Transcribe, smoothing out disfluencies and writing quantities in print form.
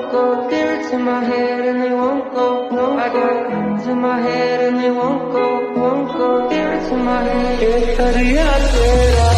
won't go. Lyrics in my head and they won't go. No, I got words in my head and they won't go. Lyrics in my head. एक दरिया तेरा